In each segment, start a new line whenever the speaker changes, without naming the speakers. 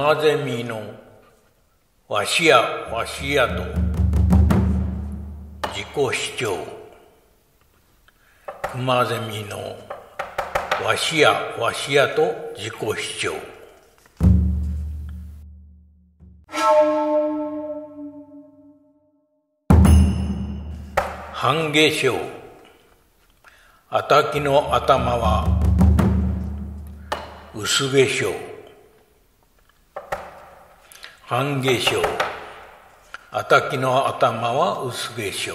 熊ゼミのわしやわしやと自己主張。熊ゼミのわしやわしやと自己主張。半夏生。あたきの頭は薄化粧。半夏生。あたきの頭は薄化粧。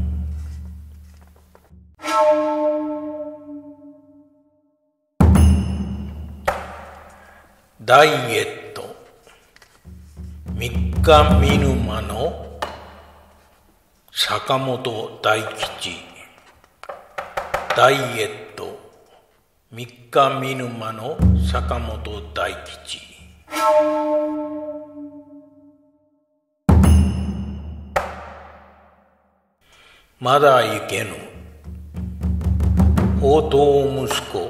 ダイエット。三日見沼の坂本大吉。ダイエット。三日見沼の坂本大吉。まだ行けぬ。放蕩息子。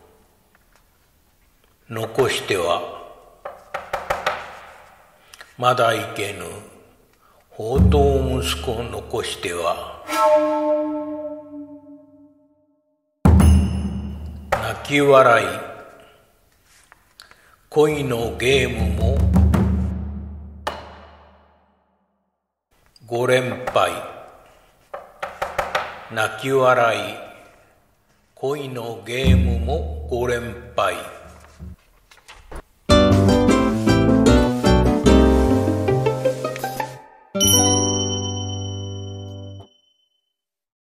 残しては。まだ行けぬ。放蕩息子残しては。泣き笑い。恋のゲームも5連敗。泣き笑い。恋のゲームも5連敗。